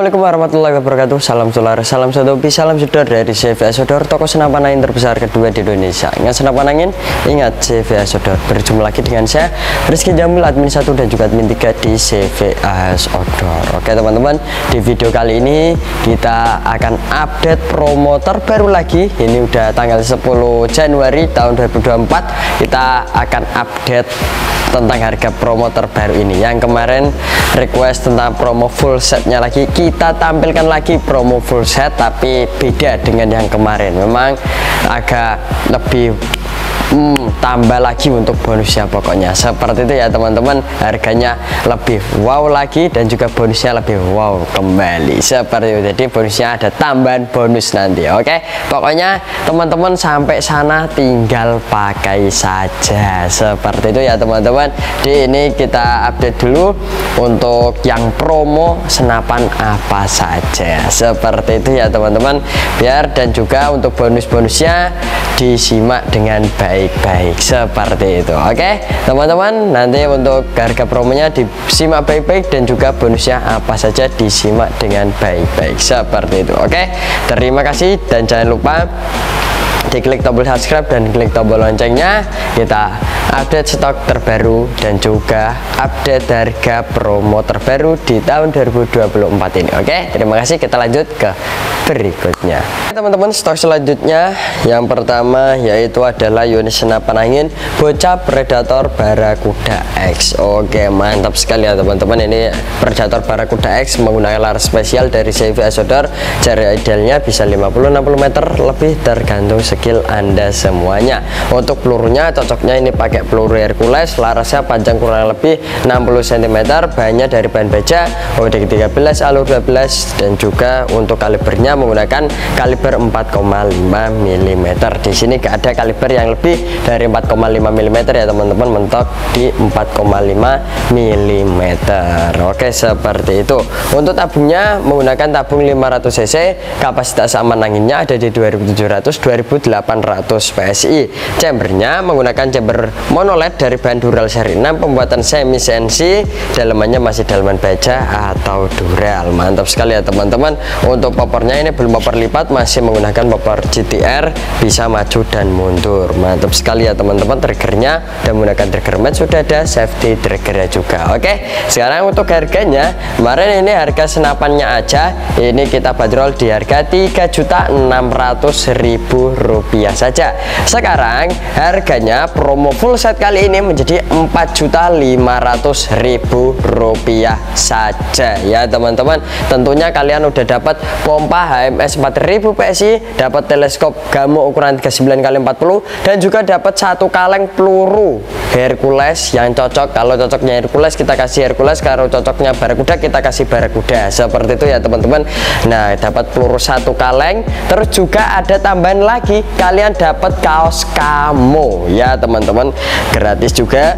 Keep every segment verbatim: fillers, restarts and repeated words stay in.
Assalamualaikum warahmatullahi wabarakatuh. Salam solar, salam sodopi, salam sudor dari C V A Sodor, toko senapan angin terbesar kedua di Indonesia. Ingat senapan angin, ingat C V A Sodor. Berjumpa lagi dengan saya Rizky Jamil, admin satu dan juga admin tiga di C V A Sodor. Oke teman-teman, di video kali ini kita akan update promo terbaru lagi. Ini udah tanggal sepuluh Januari tahun dua ribu dua puluh empat. Kita akan update tentang harga promo terbaru ini. Yang kemarin request tentang promo full setnya lagi, kita tampilkan lagi promo full set tapi beda dengan yang kemarin. Memang agak lebih hmm, tambah lagi untuk bonusnya, pokoknya seperti itu ya teman-teman. Harganya lebih wow lagi dan juga bonusnya lebih wow kembali seperti itu. Jadi bonusnya ada tambahan bonus nanti. Oke, pokoknya teman-teman sampai sana tinggal pakai saja seperti itu ya teman-teman. Di ini kita update dulu untuk yang promo senapan apa saja seperti itu ya teman-teman, biar dan juga untuk bonus-bonusnya disimak dengan baik-baik seperti itu. Oke teman-teman, nanti untuk harga promonya disimak baik-baik dan juga bonusnya apa saja disimak dengan baik-baik seperti itu. Oke, terima kasih dan jangan lupa diklik tombol subscribe dan klik tombol loncengnya. Kita update stok terbaru dan juga update harga promo terbaru di tahun dua ribu dua puluh empat ini. Oke, terima kasih. Kita lanjut ke berikutnya teman-teman. Stok selanjutnya yang pertama yaitu adalah unit senapan angin bocah Predator Barakuda X. Oke, mantap sekali ya teman-teman. Ini Predator Barakuda X menggunakan laras spesial dari C V A Sodor. Jarak idealnya bisa lima puluh enam puluh meter lebih, tergantung skill Anda semuanya. Untuk pelurunya cocoknya ini pakai peluru Hercules, larasnya panjang kurang lebih enam puluh sentimeter, bahannya dari bahan baja O D tiga belas alur dua belas, dan juga untuk kalibernya menggunakan kaliber empat koma lima milimeter. Di sini gak ada kaliber yang lebih dari empat koma lima milimeter ya teman-teman, mentok di empat koma lima milimeter. Oke, seperti itu. Untuk tabungnya menggunakan tabung lima ratus cc, kapasitas aman anginnya ada di dua ribu tujuh ratus dua ribu delapan ratus P S I. Chambernya menggunakan chamber monoled dari bahan Dural seri enam, pembuatan semi C N C, dalamannya masih dalaman baja atau Dural. Mantap sekali ya teman-teman. Untuk popornya ini belum popor lipat, masih menggunakan popor G T R, bisa maju dan mundur. Mantap sekali ya teman-teman. Triggernya dan menggunakan trigger match, sudah ada safety triggernya juga. Oke, sekarang untuk harganya, kemarin ini harga senapannya aja ini kita bandrol di harga tiga juta enam ratus ribu rupiah saja. Sekarang harganya promo full set kali ini menjadi empat juta lima ratus ribu rupiah saja ya teman-teman. Tentunya kalian udah dapat pompa H M S empat ribu P S I, dapat teleskop Gamo ukuran tiga puluh sembilan kali empat puluh, dan juga dapat satu kaleng peluru Hercules yang cocok. Kalau cocoknya Hercules kita kasih Hercules, kalau cocoknya Barakuda kita kasih Barakuda seperti itu ya teman-teman. Nah, dapat peluru satu kaleng, terus juga ada tambahan lagi, kalian dapat kaos camo ya teman-teman, gratis juga.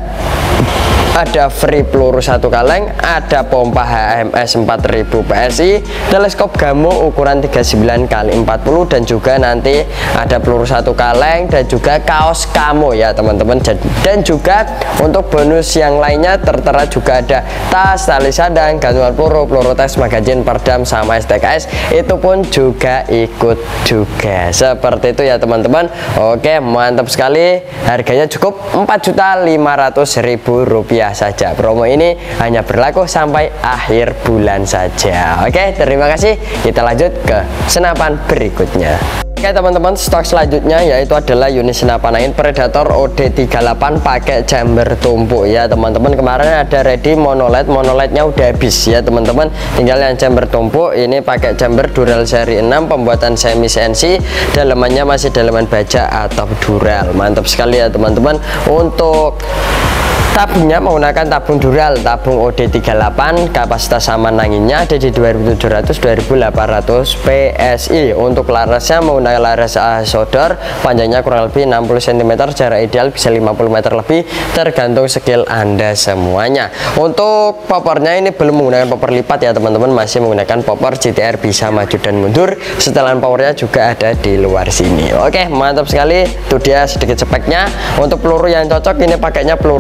Ada free peluru satu kaleng, ada pompa H M S empat ribu P S I, teleskop Gamo ukuran tiga puluh sembilan kali empat puluh, dan juga nanti ada peluru satu kaleng dan juga kaos camo ya teman-teman. Dan juga untuk bonus yang lainnya tertera juga ada tas, tali sandang, gantungan peluru, peluru tes, magazin, perdam, sama S T K S, itu pun juga ikut juga seperti itu ya teman-teman. Oke, mantap sekali. Harganya cukup empat juta lima ratus ribu rupiah saja. Promo ini hanya berlaku sampai akhir bulan saja. Oke, terima kasih. Kita lanjut ke senapan berikutnya. Oke teman-teman, stok selanjutnya yaitu adalah unit senapan angin Predator O D tiga puluh delapan pakai chamber tumpuk ya teman-teman. Kemarin ada ready monoled, monolednya udah habis ya teman-teman, tinggal yang chamber tumpuk. Ini pakai chamber Dural seri enam, pembuatan semi C N C, dalamannya masih dalaman baja atau Dural. Mantap sekali ya teman-teman. Untuk tabungnya menggunakan tabung Dural, tabung O D tiga puluh delapan, kapasitas aman anginnya ada di dua ribu tujuh ratus dua ribu delapan ratus P S I. Untuk larasnya menggunakan laras Sodor, panjangnya kurang lebih enam puluh sentimeter, jarak ideal bisa lima puluh meter lebih, tergantung skill Anda semuanya. Untuk popornya ini belum menggunakan popor lipat ya teman-teman, masih menggunakan popor G T R, bisa maju dan mundur. Setelan powernya juga ada di luar sini. Oke, mantap sekali. Itu dia sedikit speknya. Untuk peluru yang cocok ini pakainya peluru Hercules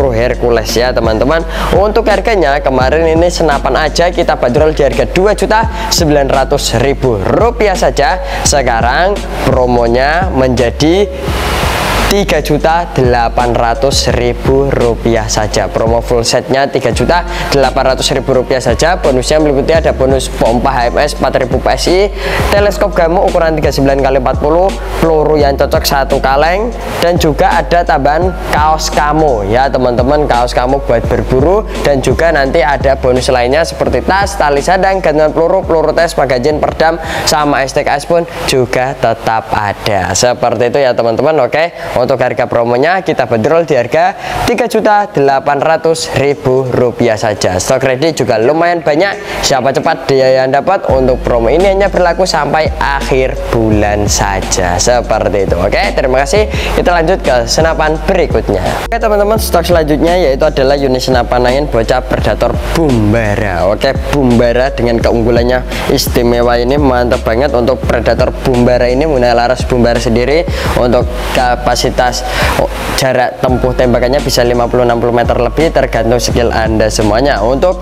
Hercules ya teman-teman. Untuk harganya kemarin ini senapan aja kita bandrol di harga dua juta sembilan ratus ribu rupiah saja. Sekarang promonya menjadi tiga juta delapan ratus ribu rupiah saja. Promo full setnya tiga juta delapan ratus ribu rupiah saja. Bonusnya meliputi ada bonus pompa H M S empat ribu P S I, teleskop Gamo ukuran tiga puluh sembilan kali empat puluh, peluru yang cocok satu kaleng, dan juga ada tambahan kaos camo ya teman-teman, kaos camo buat berburu, dan juga nanti ada bonus lainnya seperti tas, tali sadang, gantungan peluru, peluru tes, magazin, perdam, sama S T K S pun juga tetap ada. Seperti itu ya teman-teman. Oke, untuk harga promonya kita bandrol di harga tiga juta delapan ratus ribu rupiah saja. Stok ready juga lumayan banyak, siapa cepat dia yang dapat. Untuk promo ini hanya berlaku sampai akhir bulan saja. Seperti itu. Oke, terima kasih. Kita lanjut ke senapan berikutnya. Oke teman-teman, stok selanjutnya yaitu adalah unit senapan angin bocah predator Bumbara. Oke, Bumbara dengan keunggulannya istimewa ini mantap banget. Untuk predator Bumbara ini menggunakan laras Bumbara sendiri. Untuk kapasitas oh, jarak tempuh tembakannya bisa lima puluh sampai enam puluh meter lebih, tergantung skill Anda semuanya. Untuk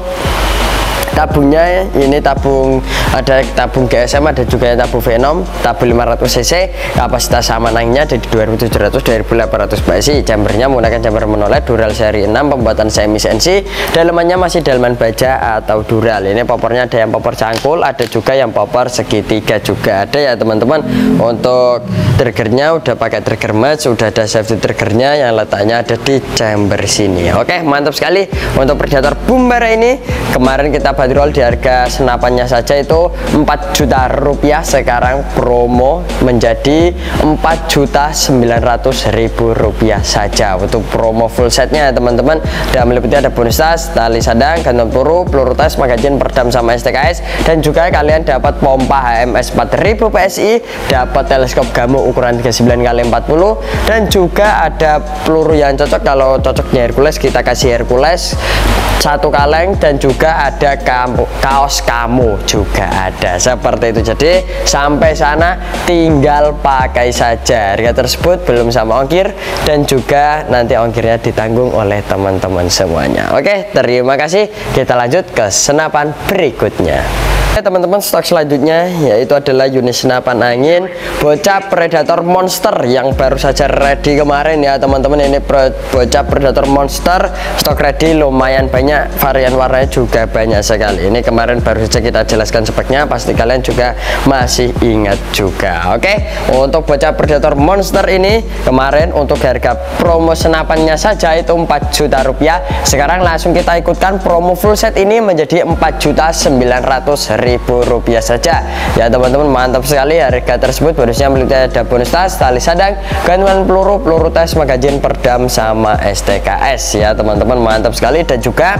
tabungnya ini tabung, ada tabung G S M, ada juga yang tabung Venom, tabung lima ratus cc, kapasitas sama anginnya ada di dua ribu tujuh ratus dua ribu delapan ratus P S I. Jambernya menggunakan jamber monoled dural seri enam, pembuatan semi C N C, dalamannya masih dalaman baja atau dural. Ini popornya ada yang popor cangkul, ada juga yang popor segitiga juga ada ya teman-teman. Untuk triggernya udah pakai trigger match, sudah ada safety triggernya yang letaknya ada di chamber sini. Oke, mantap sekali. Untuk predator Bumbara ini kemarin kita bandrol di harga senapannya saja itu empat juta rupiah, sekarang promo menjadi empat juta sembilan ratus ribu rupiah saja. Untuk promo full setnya teman-teman, dan meliputi ada bonus tas, tali sadang, gantungan peluru, peluru tes, magazin, perdam, sama S T K S, dan juga kalian dapat pompa H M S empat ribu P S I, dapat teleskop Gamo ukuran tiga puluh sembilan kali empat puluh, dan juga ada peluru yang cocok. Kalau cocoknya Hercules kita kasih Hercules satu kaleng, dan juga ada kamu, kaos kamu juga ada. Seperti itu. Jadi sampai sana tinggal pakai saja. Harga tersebut belum sama ongkir, dan juga nanti ongkirnya ditanggung oleh teman-teman semuanya. Oke, terima kasih. Kita lanjut ke senapan berikutnya. Oke teman-teman, stok selanjutnya yaitu adalah unit senapan angin bocah predator monster yang baru saja ready kemarin ya teman-teman. Ini bocah predator monster, stok ready lumayan banyak, varian warnanya juga banyak sekali. Ini kemarin baru saja kita jelaskan speknya, pasti kalian juga masih ingat juga. Oke, untuk bocah predator monster ini kemarin untuk harga promo senapannya saja itu empat juta rupiah. Sekarang langsung kita ikutkan promo full set ini menjadi empat juta sembilan ratus ribu rupiah saja ya teman-teman. Mantap sekali. Harga tersebut bonusnya meliputi ada bonus tas, tali sadang, gantungan peluru, peluru tes, magazin, perdam, sama S T K S ya teman-teman. Mantap sekali. Dan juga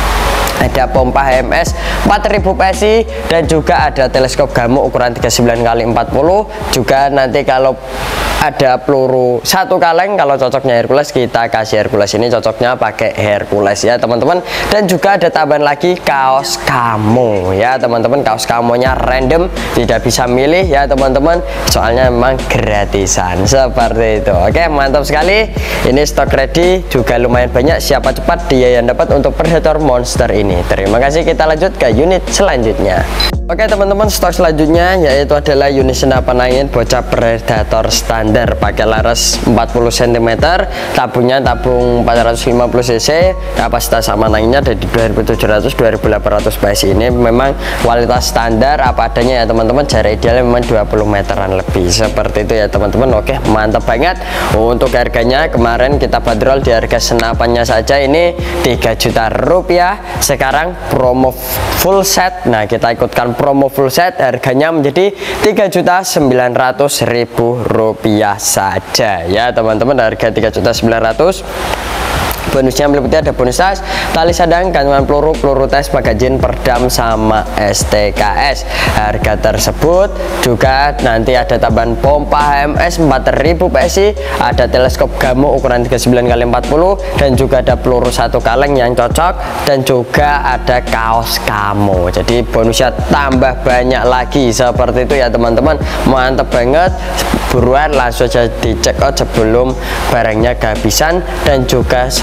ada pompa H M S empat ribu P S I, dan juga ada teleskop Gamo ukuran tiga puluh sembilan kali empat puluh. Juga nanti kalau ada peluru satu kaleng, kalau cocoknya Hercules kita kasih Hercules, ini cocoknya pakai Hercules ya teman-teman. Dan juga ada tambahan lagi kaos camo ya teman-teman. Kaos kamonya random, tidak bisa milih ya teman-teman, soalnya memang gratisan. Seperti itu. Oke, mantap sekali. Ini stok ready juga lumayan banyak, siapa cepat dia yang dapat untuk predator monster ini. Terima kasih. Kita lanjut ke unit selanjutnya. Oke teman-teman, stok selanjutnya yaitu adalah unit senapan angin bocah predator standar pakai laras empat puluh sentimeter, tabungnya tabung empat ratus lima puluh cc, kapasitas aman anginnya dari dua ribu tujuh ratus dua ribu delapan ratus P S I. Ini memang kualitas standar apa adanya ya teman-teman, jarak idealnya memang dua puluh meteran lebih. Seperti itu ya teman-teman. Oke, mantap banget. Untuk harganya kemarin kita bandrol di harga senapannya saja ini tiga juta rupiah, sekarang promo full set. Nah, kita ikutkan promo full set, harganya menjadi tiga juta sembilan ratus ribu rupiah saja ya teman-teman. Harga tiga juta sembilan ratus. Bonusnya meliputi ada bonus tas, tali sadang, gantungan peluru, peluru tes, magazin, perdam, sama S T K S. Harga tersebut juga nanti ada tambahan pompa H M S empat ribu P S I, ada teleskop Gamo ukuran tiga puluh sembilan kali empat puluh, dan juga ada peluru satu kaleng yang cocok, dan juga ada kaos camo. Jadi bonusnya tambah banyak lagi. Seperti itu ya teman-teman. Mantap banget. Buruan langsung aja dicek out sebelum barangnya kehabisan, dan juga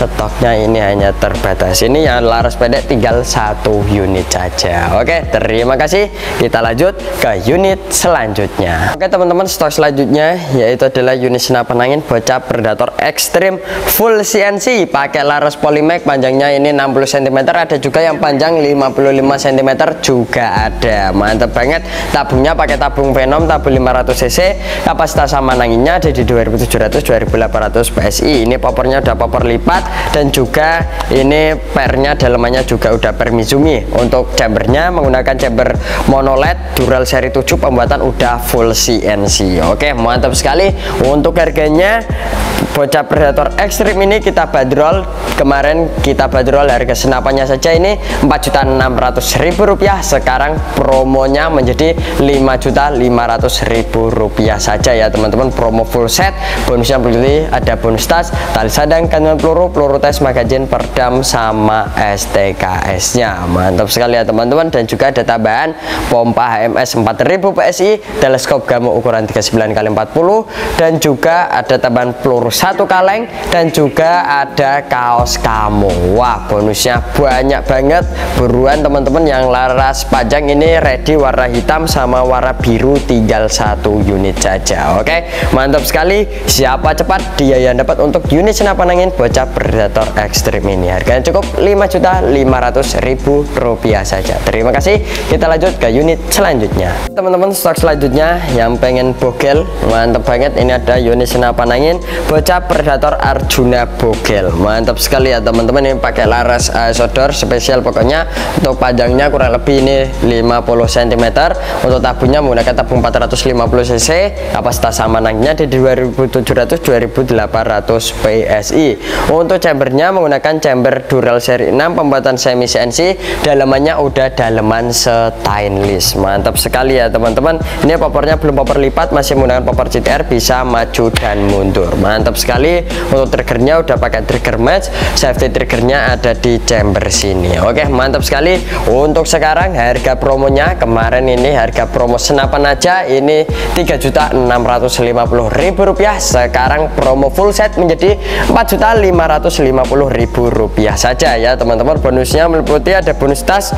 stoknya ini hanya terbatas. Ini yang laras pendek tinggal satu unit saja. Oke, terima kasih. Kita lanjut ke unit selanjutnya. Oke teman-teman, stok selanjutnya yaitu adalah unit senapan angin bocah Predator Extreme full C N C pakai laras Polymax. Panjangnya ini enam puluh sentimeter, ada juga yang panjang lima puluh lima sentimeter juga ada. Mantap banget. Tabungnya pakai tabung Venom, tabung lima ratus cc. Kapasitas saman anginnya ada di dua ribu tujuh ratus dua ribu delapan ratus P S I. Ini popornya udah popor lipat dan juga ini pernya dalamannya juga udah per Mizumi. Untuk chambernya menggunakan chamber mono L E D Dural seri tujuh, pembuatan udah full C N C. Oke, mantap sekali. Untuk harganya bocah Predator Extreme ini kita bandrol, kemarin kita bandrol harga senapannya saja ini empat juta enam ratus ribu rupiah. Sekarang promonya menjadi lima juta lima ratus ribu rupiah saja ya teman-teman. Promo full set, bonusnya berarti ada bonus tas, tali sadang, kandungan peluru, peluru tes, magazin, perdam, sama S T K S nya. Mantap sekali ya teman-teman. Dan juga ada tambahan pompa H M S empat ribu P S I, teleskop Gamo ukuran tiga puluh sembilan kali empat puluh, dan juga ada tambahan peluru satu kaleng, dan juga ada kaos camo. Wah, bonusnya banyak banget. Buruan teman-teman yang laras panjang ini ready warna hitam sama warna biru, tinggal satu unit saja. Oke, mantap sekali. Siapa cepat dia yang dapat untuk unit senapan angin bocah Predator Extreme ini. Harganya cukup lima juta lima ratus ribu rupiah saja. Terima kasih. Kita lanjut ke unit selanjutnya. Teman-teman, stok selanjutnya yang pengen bogel, mantap banget. Ini ada unit senapan angin bocah Predator Arjuna Bogel. Mantap sekali ya teman-teman. Ini pakai laras Isodor spesial pokoknya. Untuk panjangnya kurang lebih ini lima puluh sentimeter. Untuk tabungnya menggunakan tabung empat ratus lima puluh cc. Kapasitas saman anginnya di dua ribu tujuh ratus dua ribu delapan ratus P S I. Untuk chambernya menggunakan chamber Dural seri enam, pembuatan semi C N C. Dalamannya udah dalaman stainless. Mantap sekali ya teman-teman. Ini popornya belum popor lipat, masih menggunakan popor C T R, bisa maju dan mundur. Mantap sekali. Untuk triggernya udah pakai trigger match, safety triggernya ada di chamber sini. Oke, mantap sekali. Untuk sekarang harga promonya, kemarin ini harga promo senapan aja ini tiga juta enam ratus lima puluh ribu rupiah. Sekarang promo full set menjadi empat juta lima ratus lima puluh ribu rupiah saja ya teman-teman. Bonusnya meliputi ada bonus tas,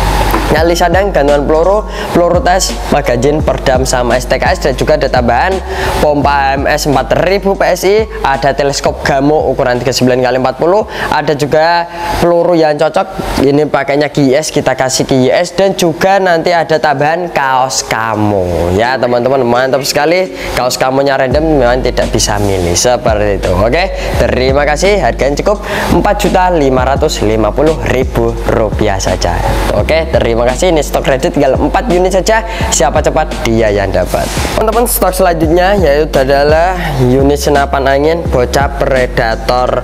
nyali sadang, gantungan peluru, peluru tes, magazin, perdam, sama S T K S, dan juga ada tambahan pompa H M S empat ribu P S I, ada teleskop Gamo ukuran tiga puluh sembilan kali empat puluh, ada juga peluru yang cocok, ini pakainya G I S, kita kasih G I S, dan juga nanti ada tambahan kaos camo ya teman-teman. Mantap sekali. Kaos camonya random, memang tidak bisa milih seperti itu. Oke, terima kasih. Harganya cukup empat juta lima ratus lima puluh ribu rupiah saja. Oke, terima Terima kasih. Ini stok ready tinggal empat unit saja. Siapa cepat dia yang dapat. Teman-teman, stok selanjutnya yaitu adalah unit senapan angin bocah Predator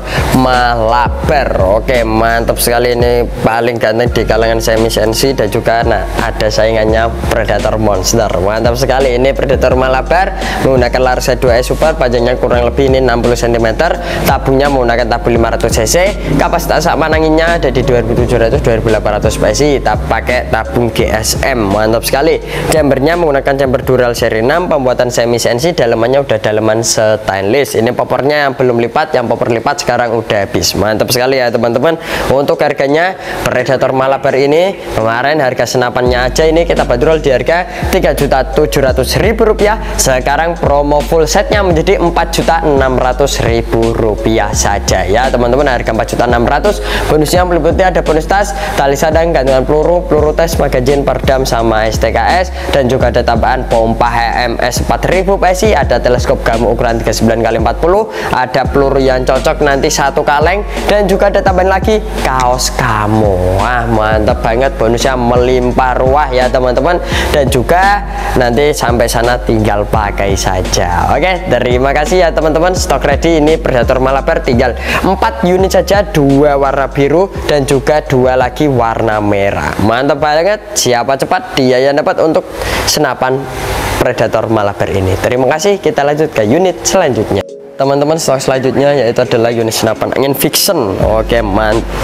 Malabar. Oke, mantap sekali. Ini paling ganteng di kalangan semi C N C, dan juga nah ada saingannya Predator Monster. Mantap sekali. Ini Predator Malabar menggunakan laras dua E Super, panjangnya kurang lebih ini enam puluh sentimeter. Tabungnya menggunakan tabung lima ratus cc. Kapasitas saman anginnya ada di dua ribu tujuh ratus dua ribu delapan ratus P S I. Kita pakai tabung G S M. Mantap sekali. Chambernya menggunakan chamber Dural seri enam, pembuatan semi C N C, dalamannya udah dalaman stainless. Ini popornya yang belum lipat, yang popor lipat sekarang udah habis. Mantap sekali ya teman-teman. Untuk harganya Predator Malabar ini kemarin harga senapannya aja ini kita bandrol di harga tiga juta tujuh ratus ribu rupiah. Sekarang promo full setnya menjadi empat juta enam ratus ribu rupiah saja ya teman-teman. Harga empat juta enam ratus. Bonusnya meliputi ada bonus tas, tali sadang, gantungan peluru, peluru tes, magazin, perdam, sama S T K S, dan juga ada tambahan pompa H M S empat ribu P S I, ada teleskop Gamo ukuran tiga puluh sembilan kali empat puluh, ada peluru yang cocok nanti satu kaleng, dan juga ada tambahan lagi kaos camo. Wah, mantap banget. Bonusnya melimpah ruah ya teman-teman, dan juga nanti sampai sana tinggal pakai saja. Oke, terima kasih ya teman-teman. Stok ready ini Predator Malabar tinggal empat unit saja, dua warna biru dan juga dua lagi warna merah. Mantap banget. Siapa cepat dia yang dapat untuk senapan Predator Malabar ini. Terima kasih. Kita lanjut ke unit selanjutnya teman-teman. Stok selanjutnya yaitu adalah unit senapan angin Vixen. Oke, mantap.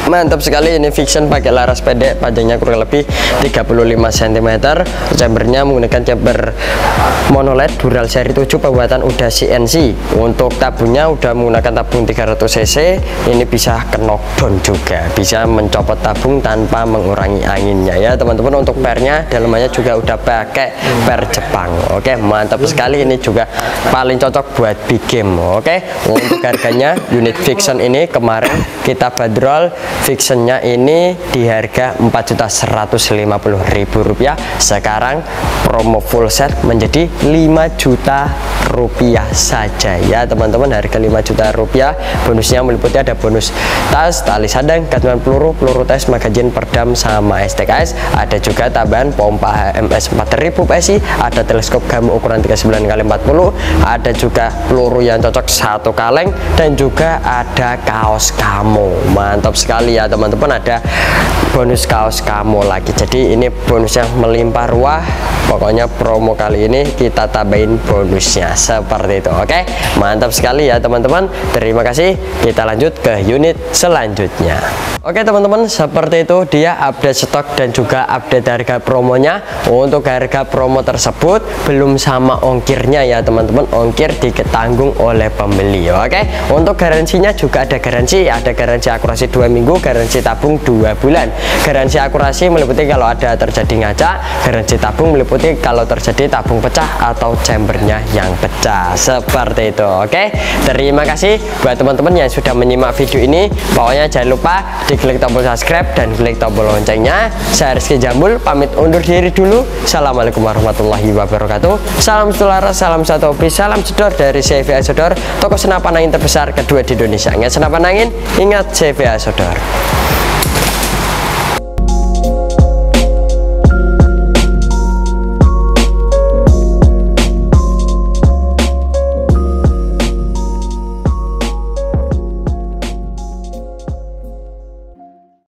Mantap sekali, ini Vixion pakai laras pendek, panjangnya kurang lebih tiga puluh lima sentimeter. Chambernya menggunakan chamber monoled dural seri tujuh pembuatan udah C N C. Untuk tabungnya udah menggunakan tabung tiga ratus cc. Ini bisa ke knockdown juga, bisa mencopot tabung tanpa mengurangi anginnya ya teman-teman. Untuk pernya dalamannya juga udah pakai per Jepang. Oke, mantap sekali, ini juga paling cocok buat big game. Oke, untuk harganya unit Vixion ini kemarin kita bandrol Vixionnya ini di harga empat juta seratus lima puluh ribu rupiah. Sekarang promo full set menjadi lima juta rupiah saja ya teman-teman. Harga lima juta rupiah. Bonusnya meliputi ada bonus tas, tali sadang, gantungan peluru, peluru tes, magazin, perdam, sama S T K S. Ada juga tambahan pompa H M S empat ribu P S I, ada teleskop gamu ukuran tiga puluh sembilan kali empat puluh, ada juga peluru yang cocok satu kaleng, dan juga ada kaos camo. Mantap sekali ya teman-teman, ada bonus kaos camo lagi. Jadi ini bonusnya melimpah ruah. Pokoknya promo kali ini kita tambahin bonusnya seperti itu. Oke, mantap sekali ya teman-teman. Terima kasih. Kita lanjut ke unit selanjutnya. Oke teman-teman, seperti itu dia update stok dan juga update harga promonya. Untuk harga promo tersebut belum sama ongkirnya ya teman-teman. Ongkir ditanggung oleh pembeli. Oke, untuk garansinya juga ada garansi, ada garansi akurasi dua minggu, garansi tabung dua bulan. Garansi akurasi meliputi kalau ada terjadi ngaca, garansi tabung meliputi kalau terjadi tabung pecah atau chambernya yang pecah seperti itu. Oke, terima kasih buat teman-teman yang sudah menyimak video ini. Pokoknya jangan lupa diklik tombol subscribe dan klik tombol loncengnya. Saya Rizky Jambul pamit undur diri dulu. Assalamualaikum warahmatullahi wabarakatuh. Salam selaras, salam satu hobi, salam jedor dari C V A Sodor, toko senapan angin terbesar kedua di Indonesia. Ingat senapan angin, ingat C V A Sodor.